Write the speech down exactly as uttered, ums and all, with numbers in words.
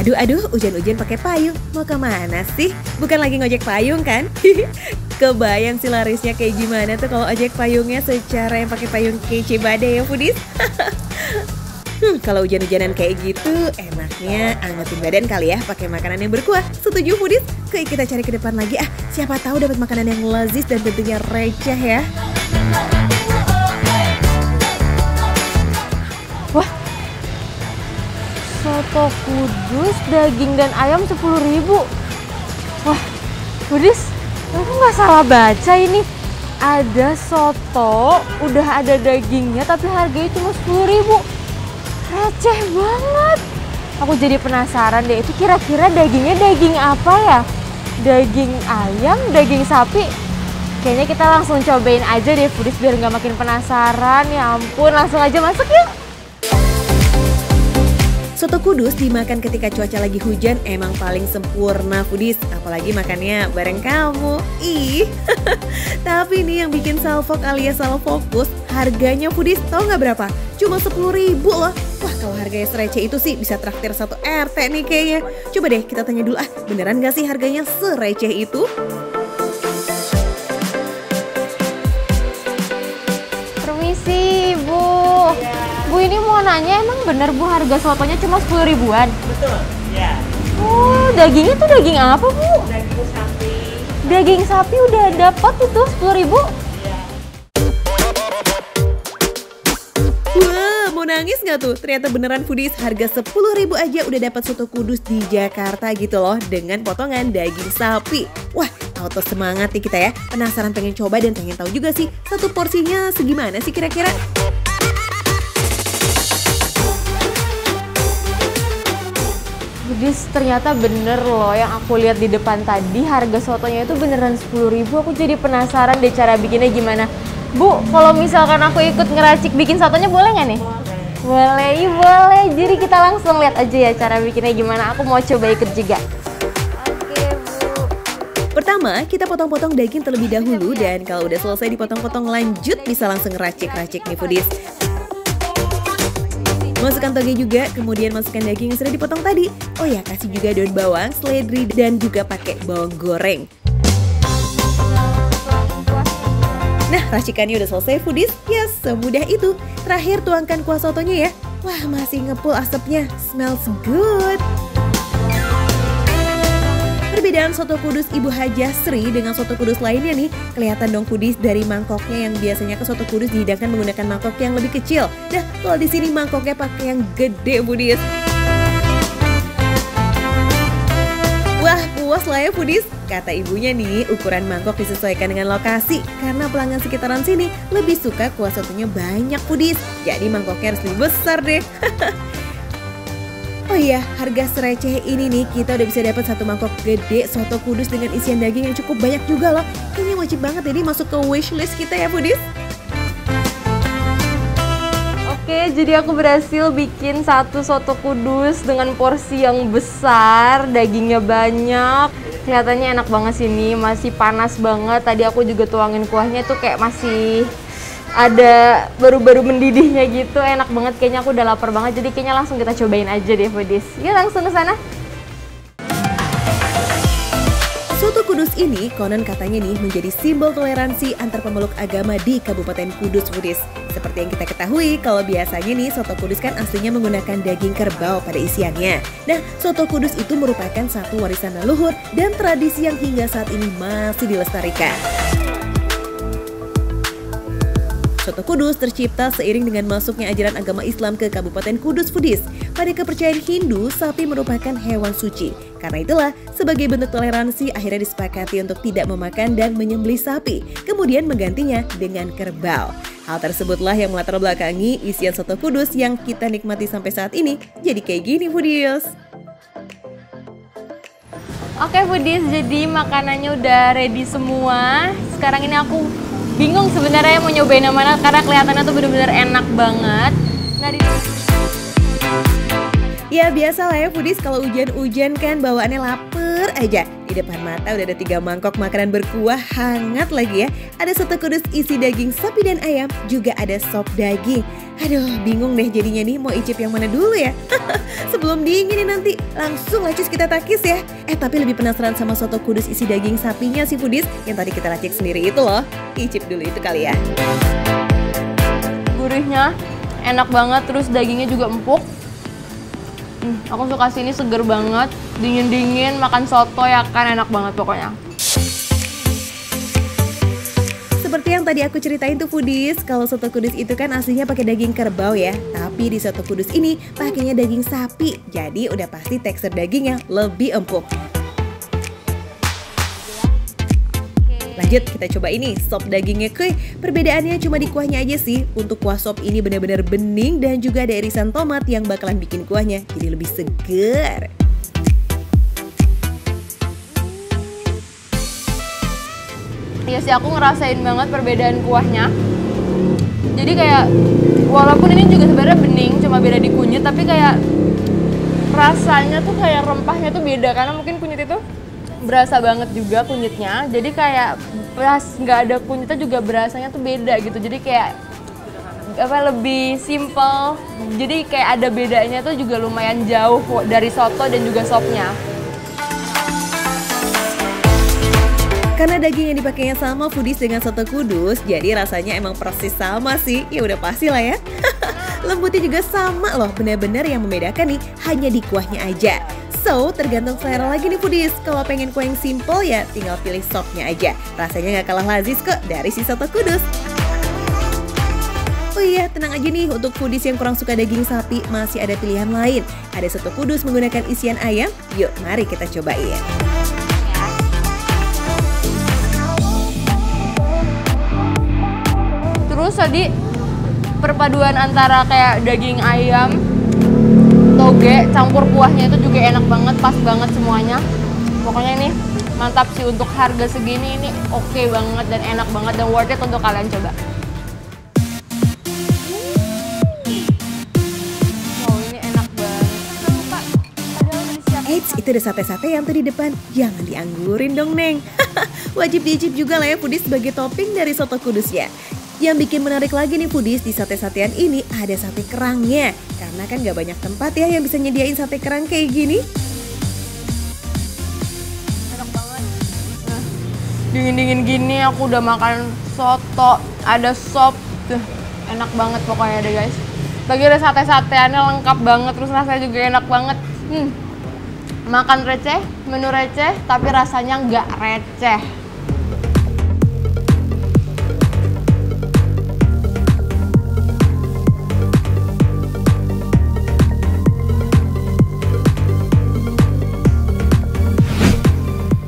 Aduh aduh, hujan-hujan pakai payung. Mau kemana sih? Bukan lagi ngojek payung kan? Kebayang sih larisnya kayak gimana tuh kalau ojek payungnya secara yang pakai payung kece badai ya foodies. Hmm, kalau hujan-hujanan kayak gitu, enaknya angetin badan kali ya pakai makanan yang berkuah. Setuju foodies? Kayak kita cari ke depan lagi ah. Siapa tahu dapat makanan yang lezat dan tentunya receh ya. Wah, soto kudus, daging dan ayam sepuluh ribu. Wah, foodies, aku nggak salah baca ini. Ada soto, udah ada dagingnya, tapi harganya cuma sepuluh ribu. Receh banget. Aku jadi penasaran deh, itu kira-kira dagingnya daging apa ya? Daging ayam, daging sapi? Kayaknya kita langsung cobain aja deh foodies biar nggak makin penasaran. Ya ampun, langsung aja masuk yuk. Soto kudus dimakan ketika cuaca lagi hujan emang paling sempurna foodies. Apalagi makannya bareng kamu. Ih, tapi nih yang bikin salfok alias salah fokus, harganya foodies tahu nggak berapa? Cuma sepuluh ribu loh. Wah, kalau harganya sereceh itu sih bisa traktir satu R T nih kayaknya. Coba deh kita tanya dulu ah, beneran nggak sih harganya sereceh itu? Permisi, Bu. Bu, ini mau nanya, emang bener Bu harga sotonya cuma sepuluh ribuan? Betul, ya. Oh, dagingnya tuh daging apa Bu? Daging sapi. Daging sapi udah dapat itu sepuluh ribu? Iya. Wah, mau nangis nggak tuh? Ternyata beneran foodies, harga sepuluh ribu aja udah dapat soto kudus di Jakarta gitu loh, dengan potongan daging sapi. Wah, auto semangat nih kita ya. Penasaran pengen coba dan pengen tahu juga sih satu porsinya segimana sih kira-kira? Foodies, ternyata bener loh yang aku lihat di depan tadi, harga sotonya itu beneran sepuluh ribu. Aku jadi penasaran deh cara bikinnya gimana. Bu, kalau misalkan aku ikut ngeracik bikin sotonya boleh nggak nih? Boleh, iya boleh. Jadi kita langsung lihat aja ya cara bikinnya gimana. Aku mau coba ikut juga. Oke, Bu. Pertama, kita potong-potong daging terlebih dahulu dan kalau udah selesai dipotong-potong lanjut bisa langsung racik-racik nih foodies. Masukkan toge juga, kemudian masukkan daging yang sudah dipotong tadi. Oh ya, kasih juga daun bawang, seledri, dan juga pakai bawang goreng. Nah, racikannya udah selesai foodies, ya semudah itu. Terakhir tuangkan kuah sotonya ya. Wah, masih ngepul asapnya, smells good. Perbedaan soto kudus Ibu Hajah Sri dengan soto kudus lainnya nih, kelihatan dong foodies dari mangkoknya yang biasanya ke soto kudus dihidangkan menggunakan mangkok yang lebih kecil. Nah, kalau di sini mangkoknya pakai yang gede foodies. Wah, puas lah ya foodies. Kata ibunya nih, ukuran mangkok disesuaikan dengan lokasi karena pelanggan sekitaran sini lebih suka kuah sotonya banyak foodies. Jadi mangkoknya harus lebih besar deh. Oh iya, harga sereceh ini nih kita udah bisa dapat satu mangkok gede soto kudus dengan isian daging yang cukup banyak juga loh. Kayaknya wajib banget jadi masuk ke wishlist kita ya foodies. Oke, jadi aku berhasil bikin satu soto kudus dengan porsi yang besar, dagingnya banyak. Kelihatannya enak banget sini, masih panas banget. Tadi aku juga tuangin kuahnya tuh kayak masih ada baru-baru mendidihnya gitu, enak banget. Kayaknya aku udah lapar banget, jadi kayaknya langsung kita cobain aja deh foodies. Yuk langsung ke sana. Soto Kudus ini konon katanya nih menjadi simbol toleransi antar pemeluk agama di Kabupaten Kudus foodies. Seperti yang kita ketahui, kalau biasanya nih soto kudus kan aslinya menggunakan daging kerbau pada isiannya. Nah, soto kudus itu merupakan satu warisan leluhur dan tradisi yang hingga saat ini masih dilestarikan. Soto Kudus tercipta seiring dengan masuknya ajaran agama Islam ke Kabupaten Kudus foodies. Pada kepercayaan Hindu, sapi merupakan hewan suci. Karena itulah, sebagai bentuk toleransi akhirnya disepakati untuk tidak memakan dan menyembelih sapi, kemudian menggantinya dengan kerbau. Hal tersebutlah yang melatar belakangi isian soto kudus yang kita nikmati sampai saat ini. Jadi kayak gini foodies. Oke foodies, jadi makanannya udah ready semua. Sekarang ini aku bingung sebenarnya mau nyobain yang mana karena kelihatannya tuh bener-bener enak banget. Nah, di... Ya biasa lah ya foodies, kalau hujan-hujan kan bawaannya lapar aja, di depan mata udah ada tiga mangkok makanan berkuah hangat lagi ya. Ada soto kudus isi daging sapi dan ayam, juga ada sop daging. Aduh, bingung deh jadinya nih mau icip yang mana dulu ya. Sebelum dingin nih nanti, langsung lah cus kita takis ya. Eh tapi lebih penasaran sama soto kudus isi daging sapinya si Foodies yang tadi kita racik sendiri itu loh. Icip dulu itu kali ya. Gurihnya enak banget, terus dagingnya juga empuk. Hmm, aku suka sini seger banget, dingin-dingin makan soto ya kan, enak banget pokoknya. Seperti yang tadi aku ceritain tuh Foodies, kalau soto kudus itu kan aslinya pakai daging kerbau ya. Tapi di soto kudus ini pakainya daging sapi, jadi udah pasti tekstur dagingnya lebih empuk. Lanjut kita coba ini sop dagingnya kuy. Perbedaannya cuma di kuahnya aja sih. Untuk kuah sop ini benar-benar bening dan juga ada irisan tomat yang bakalan bikin kuahnya jadi lebih seger. Iya sih, aku ngerasain banget perbedaan kuahnya. Jadi kayak walaupun ini juga sebenarnya bening, cuma beda di kunyit, tapi kayak rasanya tuh kayak rempahnya tuh beda karena mungkin kunyit itu berasa banget juga kunyitnya, jadi kayak pas nggak ada kunyitnya juga berasanya tuh beda gitu, jadi kayak apa lebih simple, jadi kayak ada bedanya tuh juga lumayan jauh dari soto dan juga sopnya. Karena daging yang dipakainya sama Foodies dengan soto kudus, jadi rasanya emang persis sama sih, ya udah pasti lah ya. Lembutnya juga sama loh, benar-benar yang membedakan nih hanya di kuahnya aja. So, tergantung selera lagi nih Foodies. Kalau pengen kue yang simple ya tinggal pilih sopnya aja. Rasanya nggak kalah lazis kok dari si soto kudus. Oh iya, tenang aja nih untuk Foodies yang kurang suka daging sapi, masih ada pilihan lain. Ada soto kudus menggunakan isian ayam. Yuk, mari kita cobain. Terus tadi perpaduan antara kayak daging ayam, toge, campur kuahnya itu juga enak banget, pas banget semuanya. Pokoknya ini mantap sih, untuk harga segini ini oke banget dan enak banget dan worth it untuk kalian coba. Wow, ini enak banget. Lupa, padahal udah disiapin. Eits, itu ada sate-sate yang tuh di depan. Jangan dianggurin dong, Neng. Wajib diicip juga lah ya Foodies sebagai topping dari soto kudusnya. Yang bikin menarik lagi nih Foodies, di sate-satean ini ada sate kerangnya. Karena kan gak banyak tempat ya yang bisa nyediain sate kerang kayak gini. Enak banget. Nah, dingin-dingin gini aku udah makan soto, ada sop. Tuh, enak banget pokoknya deh guys. Lagi ada sate-sateannya lengkap banget, terus rasanya juga enak banget. Hmm. Makan receh, menu receh, tapi rasanya nggak receh.